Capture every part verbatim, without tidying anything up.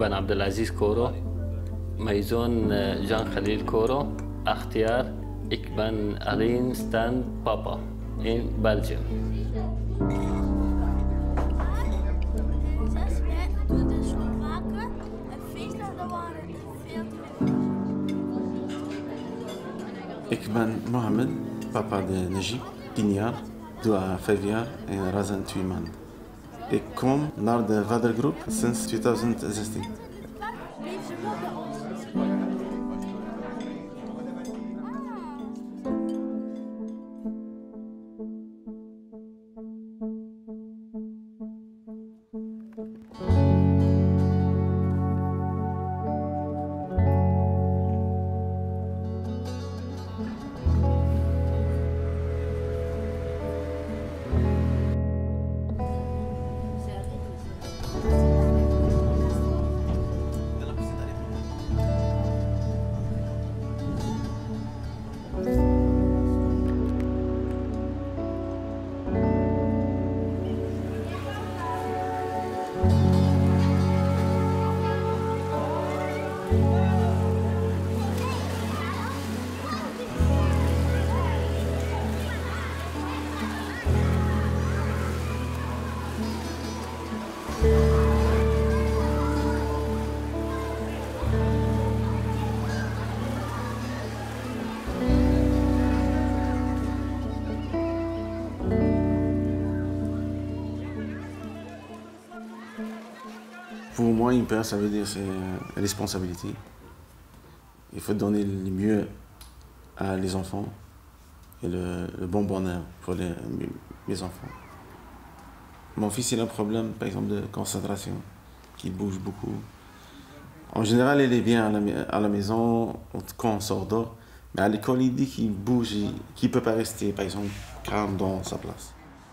ben Abdelaziz Koro, mijn zoon Jean Khalil Koro, acht jaar. Ik ben alleenstaand papa in België. Ik ben Mohamed, papa de Najib, tien jaar, Dua vijf jaar en Razan twee maanden. Ik kom naar de vadergroep sinds twintig zestien. Pour moi, une père, ça veut dire c'est responsabilité. Il faut donner le mieux à les enfants et le, le bon bonheur pour les, mes enfants. Mon fils, il a un problème, par exemple, de concentration, qu'il bouge beaucoup. En général, il est bien à la, à la maison quand on sort dehors, mais à l'école, il dit qu'il bouge, qu'il ne peut pas rester, par exemple, calme dans sa place.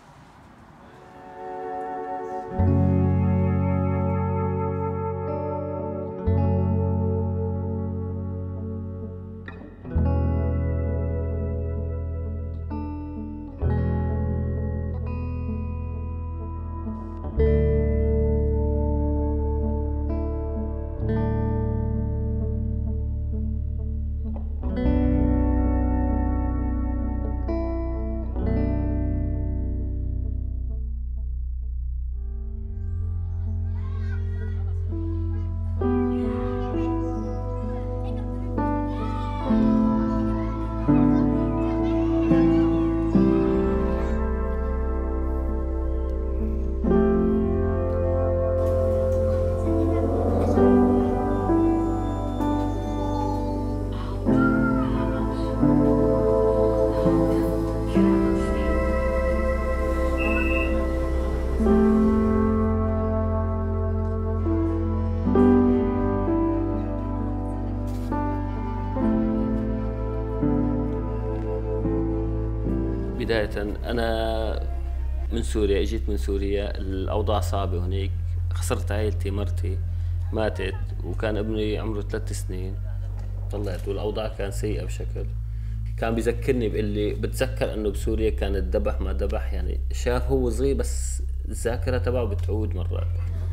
بداية أنا من سوريا، اجيت من سوريا، الأوضاع صعبة هناك، خسرت عائلتي، مرتي ماتت وكان ابني عمره ثلاث سنين، طلعت والأوضاع كان سيئة بشكل. كان بيذكرني بيقول لي بتذكر إنه بسوريا كان الذبح ما ذبح، يعني شاف هو صغير بس الذاكرة تبعه بتعود مرات.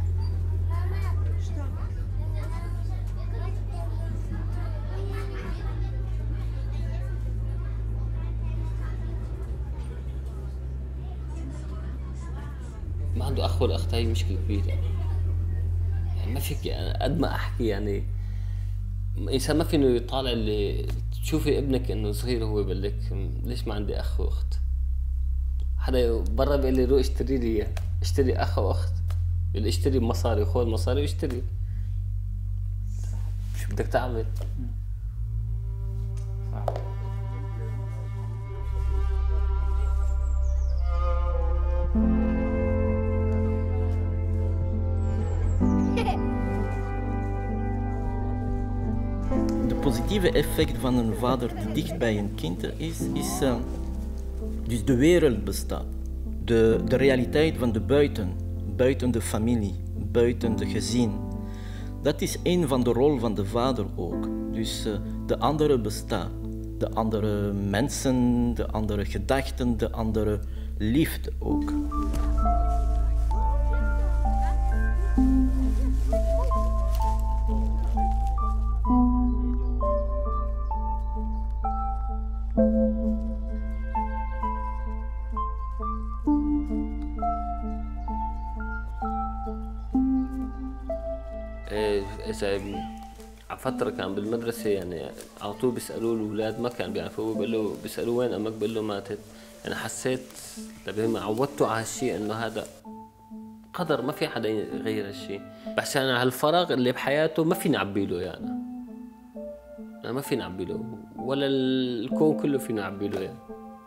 ما عنده أخ ولا أخت، هي مشكلة كبيرة. يعني ما فيك يعني قد ما أحكي يعني إنسان ما فينه يطالع اللي تشوفي ابنك إنه صغير وهو بيقول لك ليش ما عندي أخ وأخت. حدا برا بيقول لي روح اشتري لي اشتري أخ وأخت، بيقول لي اشتري بمصاري وخذ مصاري واشتري. شو بدك تعمل؟ Het positieve effect van een vader die dicht bij een kind is, is uh, dus de wereld bestaat. De, de realiteit van de buiten, buiten de familie, buiten de gezin. Dat is een van de rol van de vader ook. Dus uh, de andere bestaat. De andere mensen, de andere gedachten, de andere liefde ook. إذا على فترة كان بالمدرسة يعني على طول بيسألوه الأولاد ما كان بيعرفوه بيقولوا بيسألوه وين أمك بيقول له ماتت. يعني حسيت لما عودته على هالشيء إنه هذا قدر ما في حدا يغير هالشيء، عشان هالفراغ اللي بحياته ما في نعبي له يعني. يعني ما في نعبي له ولا الكون كله في نعبي له يعني.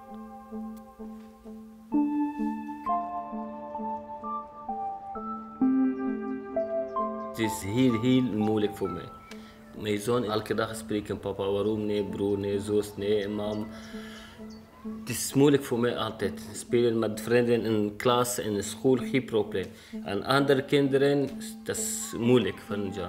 Het is heel, heel moeilijk voor mij. Mijn zoon, elke dag spreken papa, waarom nee, broer, nee, zus, nee, mam. Het is moeilijk voor mij altijd. Spelen met vrienden in klas, in school, geen probleem. En andere kinderen, dat is moeilijk van ja.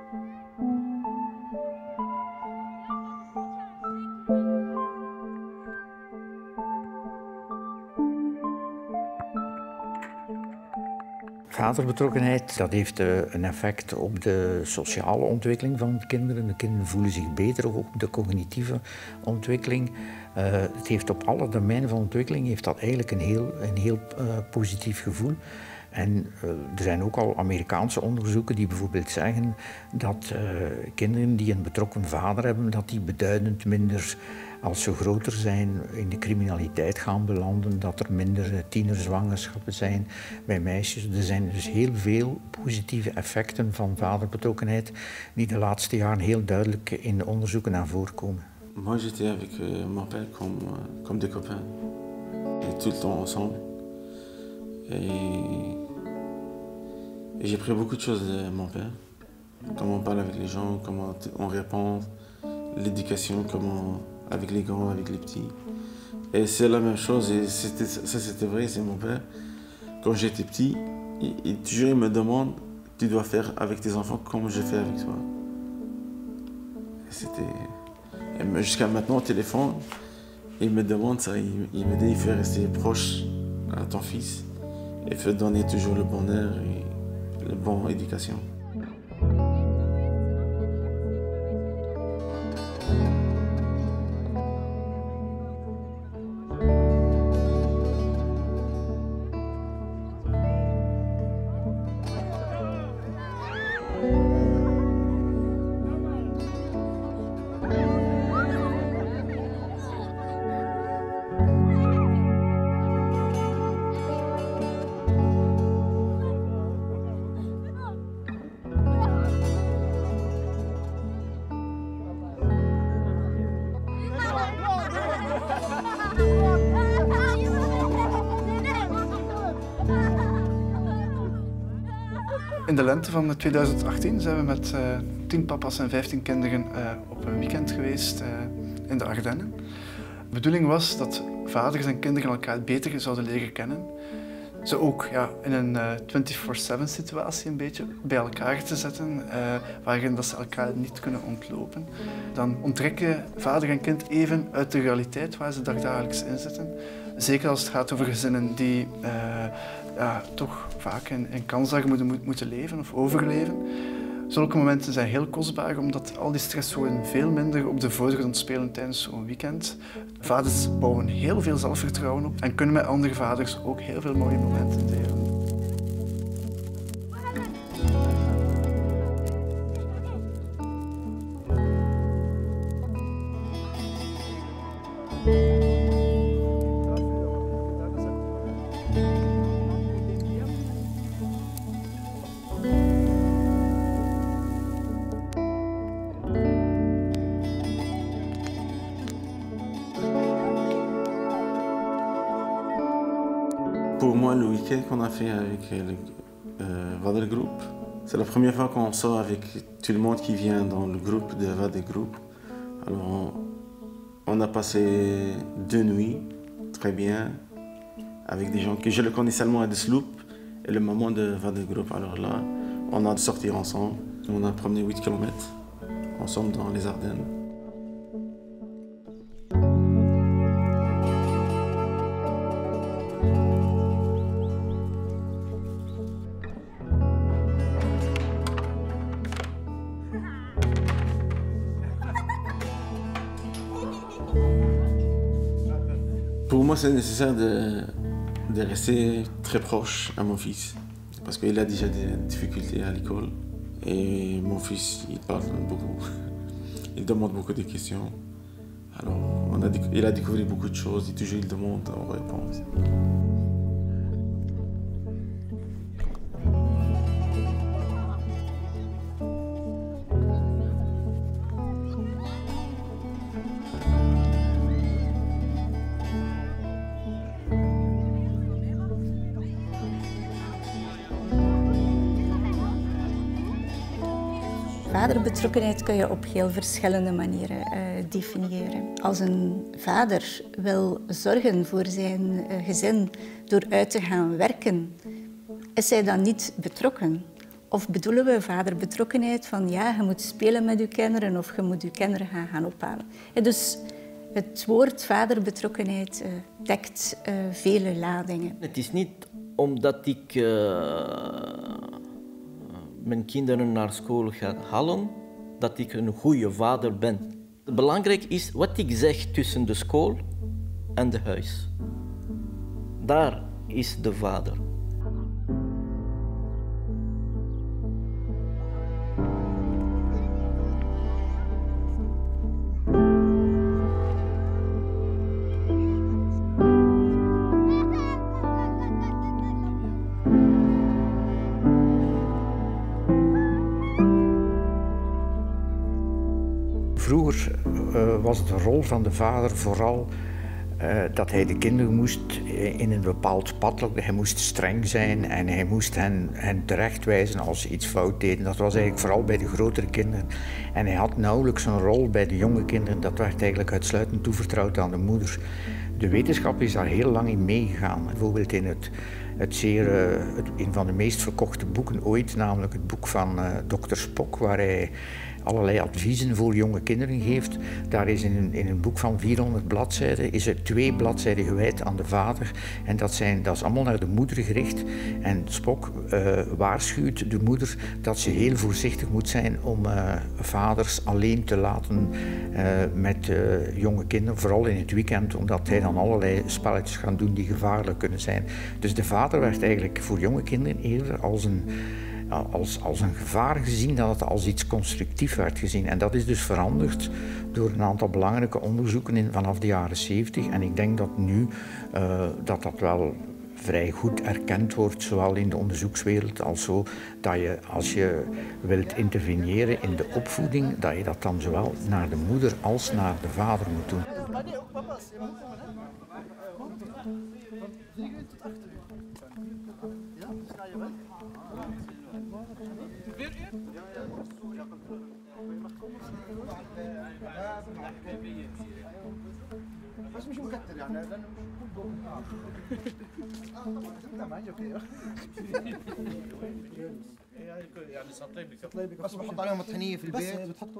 Vaderbetrokkenheid, dat heeft een effect op de sociale ontwikkeling van de kinderen. De kinderen voelen zich beter, ook op de cognitieve ontwikkeling. Uh, het heeft op alle domeinen van ontwikkeling heeft dat eigenlijk een heel, een heel uh, positief gevoel. En uh, er zijn ook al Amerikaanse onderzoeken die bijvoorbeeld zeggen dat uh, kinderen die een betrokken vader hebben, dat die beduidend minder, als ze groter zijn, in de criminaliteit gaan belanden, dat er minder uh, tienerzwangerschappen zijn bij meisjes. Er zijn dus heel veel positieve effecten van vaderbetrokkenheid die de laatste jaren heel duidelijk in de onderzoeken naar voren komen. Moi j'étais avec euh, mon père comme, euh, comme des copains, et tout le temps ensemble. Et, et j'ai pris beaucoup de choses de mon père. Comment on parle avec les gens, comment on répond, l'éducation, comment avec les grands, avec les petits. Et c'est la même chose, et ça c'était vrai, c'est mon père. Quand j'étais petit, il, il, toujours il me demande, tu dois faire avec tes enfants comme je fais avec toi. C'était... Jusqu'à maintenant au téléphone, il me demande ça, il, il me dit il faut rester proche à ton fils. Il faut donner toujours le bon air et la bonne éducation. In de lente van tweeduizend achttien zijn we met uh, tien papa's en vijftien kinderen uh, op een weekend geweest uh, in de Ardennen. De bedoeling was dat vaders en kinderen elkaar beter zouden leren kennen. Ze ook ja, in een uh, vierentwintig zeven situatie een beetje bij elkaar te zetten, uh, waarin dat ze elkaar niet kunnen ontlopen. Dan onttrekken vader en kind even uit de realiteit waar ze dagelijks in zitten. Zeker als het gaat over gezinnen die uh, ja, toch vaak in, in kansarmoede moeten, moeten leven of overleven. Zulke momenten zijn heel kostbaar, omdat al die stresszonen veel minder op de voorgrond spelen tijdens zo'n weekend. Vaders bouwen heel veel zelfvertrouwen op en kunnen met andere vaders ook heel veel mooie momenten delen. Pour moi, le week-end qu'on a fait avec le euh, Vader Group, c'est la première fois qu'on sort avec tout le monde qui vient dans le groupe de Vader Group. Alors, on, on a passé deux nuits très bien avec des gens que je le connais seulement à Desloop et le maman de Vader Group. Alors là, on a sorti ensemble. On a promené huit kilomètres ensemble dans les Ardennes. Pour moi, c'est nécessaire de, de rester très proche à mon fils, parce qu'il a déjà des difficultés à l'école. Et mon fils, il parle beaucoup. Il demande beaucoup de questions. Alors, on a, il a découvert beaucoup de choses et toujours il demande, on répond. Vaderbetrokkenheid kun je op heel verschillende manieren uh, definiëren. Als een vader wil zorgen voor zijn uh, gezin door uit te gaan werken, is hij dan niet betrokken? Of bedoelen we vaderbetrokkenheid van ja, je moet spelen met je kinderen of je moet je kinderen gaan, gaan ophalen? Ja, dus het woord vaderbetrokkenheid uh, dekt uh, vele ladingen. Het is niet omdat ik uh, mijn kinderen naar school ga halen, dat ik een goede vader ben. Belangrijk is wat ik zeg tussen de school en de huis. Daar is de vader. Vroeger uh, was de rol van de vader vooral uh, dat hij de kinderen moest in een bepaald pad lokken. Hij moest streng zijn en hij moest hen, hen terechtwijzen als ze iets fout deden. Dat was eigenlijk vooral bij de grotere kinderen. En hij had nauwelijks een rol bij de jonge kinderen. Dat werd eigenlijk uitsluitend toevertrouwd aan de moeder. De wetenschap is daar heel lang in meegegaan. Bijvoorbeeld in het, het zeer, uh, het, een van de meest verkochte boeken ooit, namelijk het boek van uh, dokter Spock, waar hij allerlei adviezen voor jonge kinderen geeft. Daar is in een, in een boek van vierhonderd bladzijden is er twee bladzijden gewijd aan de vader. En dat, zijn, dat is allemaal naar de moeder gericht. En Spock uh, waarschuwt de moeder dat ze heel voorzichtig moet zijn om uh, vaders alleen te laten uh, met uh, jonge kinderen. Vooral in het weekend, omdat hij dan allerlei spelletjes gaat doen die gevaarlijk kunnen zijn. Dus de vader werd eigenlijk voor jonge kinderen eerder als een Als, als een gevaar gezien, dat het als iets constructief werd gezien. En dat is dus veranderd door een aantal belangrijke onderzoeken in, vanaf de jaren zeventig. En ik denk dat nu uh, dat dat wel vrij goed erkend wordt, zowel in de onderzoekswereld als zo, dat je als je wilt interveneren in de opvoeding, dat je dat dan zowel naar de moeder als naar de vader moet doen. بس مش مكتر يعني لانه مش بس بحط عليهم طحينيه في البيت بتحطوا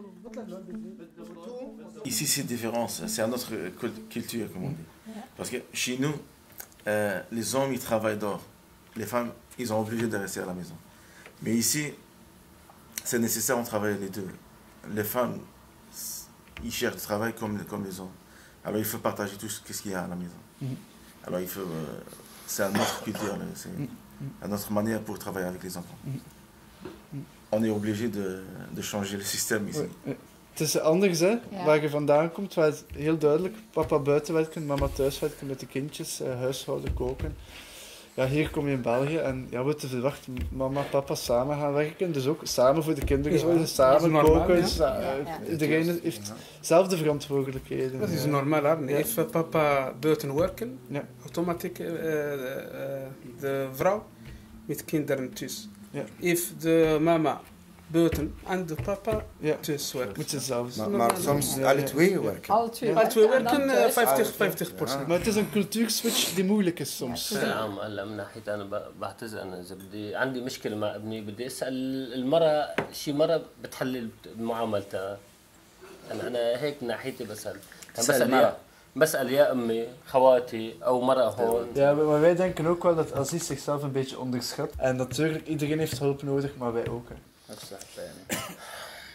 Ici, c'est différent, c'est une autre culture, comme on dit. Parce que chez nous, euh, les hommes, ils travaillent dehors. Les femmes, ils sont obligés de rester à la maison. Mais ici, c'est nécessaire, on travaille les deux. Les femmes, ils cherchent du travail comme, comme les hommes. Alors il faut partager tout ce qu'il y a à la maison. Mm-hmm. Alors il faut, euh, c'est une autre culture, c'est mm-hmm. une autre manière pour travailler avec les enfants. Mm-hmm. On est obligé de, de changer le système ici. Ouais. Het is anders, hè, ja. Waar je vandaan komt, waar het heel duidelijk papa buiten werken, mama thuis werken met de kindjes, uh, huishouden, koken. Ja, hier kom je in België en ja, wordt er verwacht mama en papa samen gaan werken, dus ook samen voor de kinderen zorgen, ja, samen normaal, koken. Ja. Sa ja, ja. Iedereen heeft zelfde verantwoordelijkheden. Dat is ja. normaal, hè? Ja. If papa buiten werken, ja. automatisch uh, uh, de vrouw met kinderen thuis. Ja. If de mama buiten en de papa ja. thuis werken. Moet ze zelfs. Maar, maar soms ja. alle twee werken. Alle twee, ja. alle twee werken vijftig vijftig procent. Maar het is een cultuurswitch die moeilijk is soms. نعم هلا من ناحيه انا بعتذر انا اذا بدي عندي مشكله مع ابني بدي اسال المراه شي مره بتحلل معاملتها انا انا هيك من ناحيتي بسال بسال يا بسال يا امي خواتي او مراه هون. Ja, maar wij denken ook wel dat Aziz zichzelf een beetje onderschat en natuurlijk iedereen heeft hulp nodig, maar wij ook. Hè. Dat is echt fijn.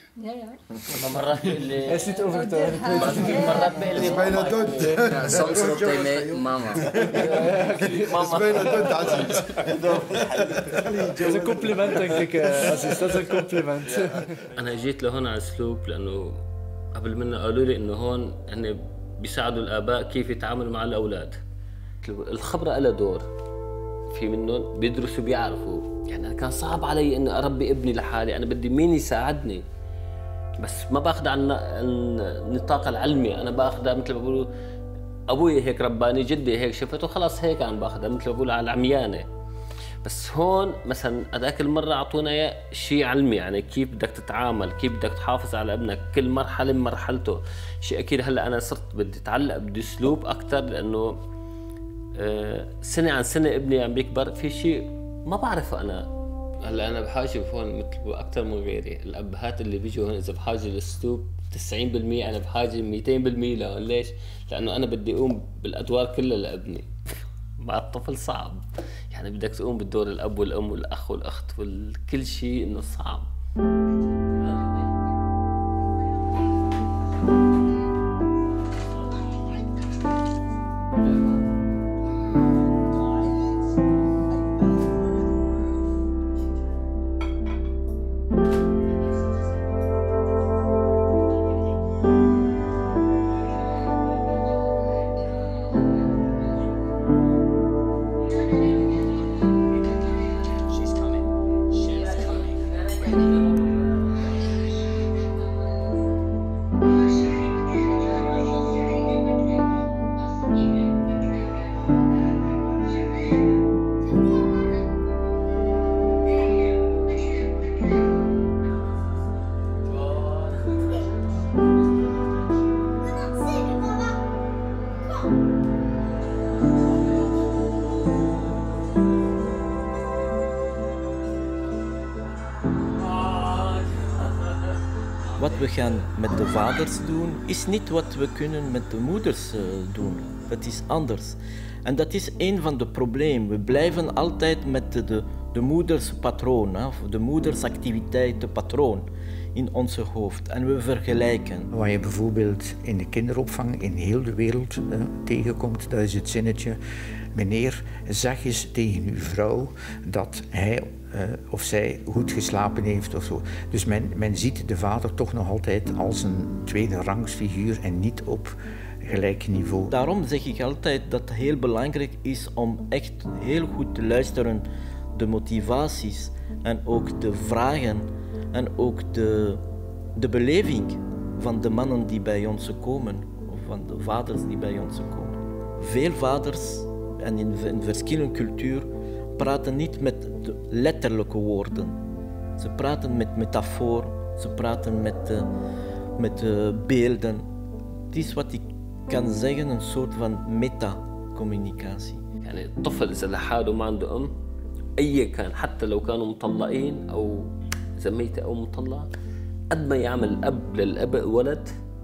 Ja, ja. Maar مرات بيقول لي Hij is niet overtuigd. مرات بيقول لي bijna dood. Ja, soms roept hij mij mama. Dat is bijna dood, Aziz. Dat is een compliment, denk ik, Aziz. Dat is een compliment. أنا جيت لهون على السلوب لأنه قبل منا قالوا لي إنه هون هن بيساعدوا الآباء كيف يتعاملوا مع الأولاد. الخبرة لها دور. في منهم بيدرسوا بيعرفوا. يعني أنا كان صعب علي إنه أربي ابني لحالي، أنا بدي مين يساعدني. بس ما باخذ عن النطاق العلمي، أنا باخذها مثل ما بيقولوا أبوي هيك رباني، جدي هيك شفته، خلاص هيك أنا باخذها مثل ما بيقولوا على العميانة. بس هون مثلا هذاك المرة أعطونا شيء علمي، يعني كيف بدك تتعامل، كيف بدك تحافظ على ابنك، كل مرحلة من مرحلته. شيء أكيد هلا أنا صرت بدي أتعلق بأسلوب أكثر، لأنه سنة عن سنة ابني عم بيكبر، في شيء ما بعرفه أنا. هلا أنا بحاجة هون مثل أكثر من غيري، الأبهات اللي بيجوا هون إذا بحاجة للأسلوب تسعين بالمية، أنا بحاجة مئتين بالمية لهون. ليش؟ لأنه أنا بدي أقوم بالأدوار كلها لابني. مع الطفل صعب، يعني بدك تقوم بالدور الأب والأم والأخ والأخت وكل شيء، إنه صعب. Wat we gaan met de vaders doen, is niet wat we kunnen met de moeders uh, doen. Het is anders. En dat is een van de problemen. We blijven altijd met de, de, de moederspatroon, hè, of de moedersactiviteitenpatroon in onze hoofd. En we vergelijken. Wat je bijvoorbeeld in de kinderopvang in heel de wereld uh, tegenkomt, dat is het zinnetje: meneer, zeg eens tegen uw vrouw dat hij uh, of zij goed geslapen heeft of zo. Dus men, men ziet de vader toch nog altijd als een tweede rangsfiguur en niet op gelijk niveau. Daarom zeg ik altijd dat het heel belangrijk is om echt heel goed te luisteren, de motivaties en ook de vragen en ook de, de beleving van de mannen die bij ons komen, of van de vaders die bij ons komen. Veel vaders en in, in verschillende culturen praten niet met de letterlijke woorden. Ze praten met metafoor, ze praten met, uh, met uh, beelden. Het is wat ik kan zeggen, een soort van meta-communicatie. يعني الطفل إذا لحاله ما عنده أم أي كان، حتى لو كانوا مطلقين أو زميته أو مطلق، قد ما يعمل الأب للأب ولد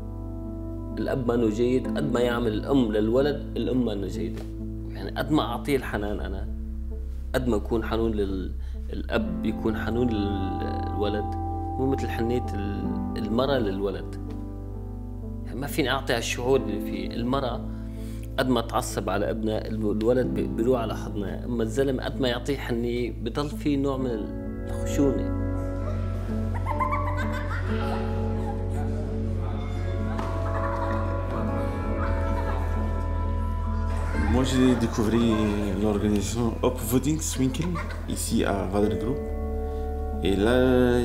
الأب ما جيد، قد ما يعمل الأم للولد الأم ما جيدة. يعني قد ما أعطيه الحنان أنا، قد ما يكون حنون للأب يكون حنون للولد، مو مثل حنية المرأة للولد. يعني ما فيني أعطي الشعور اللي فيه. المرأة قد ما تعصب على ابنها الولد بيروح على حضنها، أما الزلمة قد ما يعطيه حنية بضل فيه نوع من الخشونة. Moi, j'ai découvert l'organisation Opvoedingswinkel ici à Vadergroep. Et là,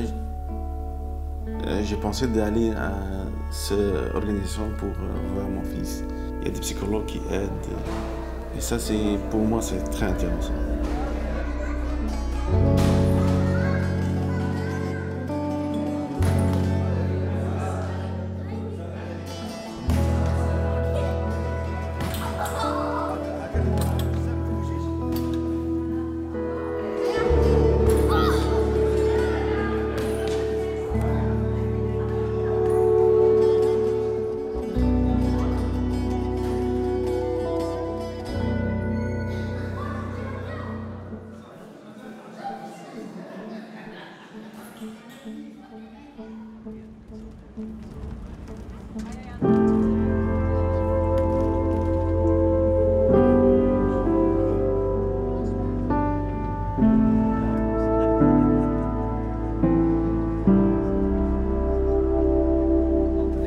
j'ai pensé d'aller à cette organisation pour voir mon fils. Il y a des psychologues qui aident. Et ça, c'est, pour moi, c'est très intéressant.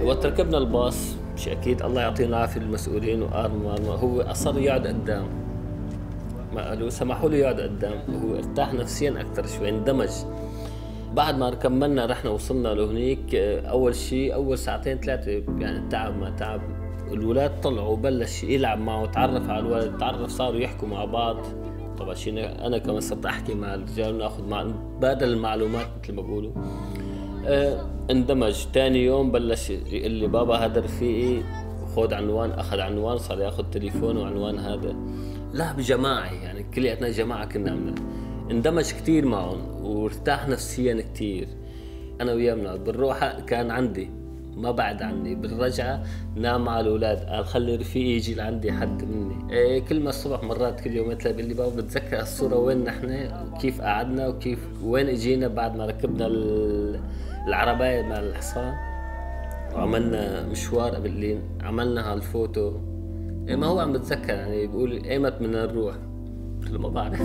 وقت ركبنا الباص مش اكيد الله يعطينا العافيه المسؤولين وقال هو اصر يقعد قدام، ما قالوا سمحوا له يقعد قدام، هو ارتاح نفسيا اكثر شوي، اندمج. بعد ما كملنا رحنا وصلنا لهنيك، اول شيء اول ساعتين ثلاثه يعني تعب ما تعب، الولاد طلعوا بلش يلعب معه، تعرف على الولد، تعرف صاروا يحكوا مع بعض. طبعا شيء انا كمان صرت احكي مع الرجال وناخذ مع بدل المعلومات مثل ما بقولوا. اه اندمج. ثاني يوم بلش يقول لي بابا هذا رفيقي، خذ عنوان، اخذ عنوان، صار ياخذ تليفون وعنوان هذا. لا بجماعه يعني كلياتنا جماعه كنا عملنا. اندمج كثير معهم وارتاح نفسيا كثير. انا وياه بالروحه كان عندي ما بعد عني، بالرجعه نام مع الاولاد، قال خلي رفيقي يجي لعندي حد مني. إيه كل ما الصبح مرات كل يومين ثلاثه بيقول لي بابا بتذكر الصوره وين نحن وكيف قعدنا وكيف وين اجينا بعد ما ركبنا العربايه مع الحصان وعملنا مشوار قبلين، عملنا هالفوتو. إيه ما هو عم بتذكر يعني، بيقول ايمت بدنا نروح، قلت له ما بعرف.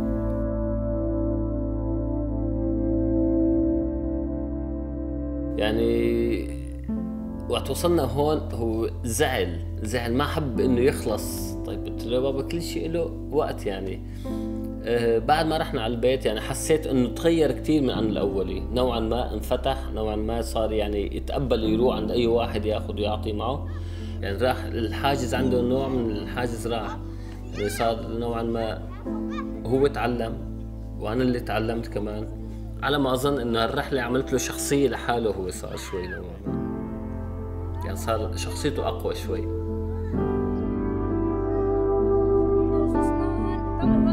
يعني وقت وصلنا هون هو زعل زعل ما حب انه يخلص. طيب قلت له بابا كل شيء له وقت يعني. آه بعد ما رحنا على البيت يعني حسيت انه تغير كثير من عن الاولي، نوعا ما انفتح، نوعا ما صار يعني يتقبل يروح عند اي واحد ياخذ ويعطي معه، يعني راح الحاجز عنده، نوع من الحاجز راح، يعني صار نوعا ما هو تعلم وانا اللي تعلمت كمان. على ما اظن انه الرحله عملت له شخصيه لحاله، هو صار شوي نوعا ما يعني صار شخصيته اقوى شوي.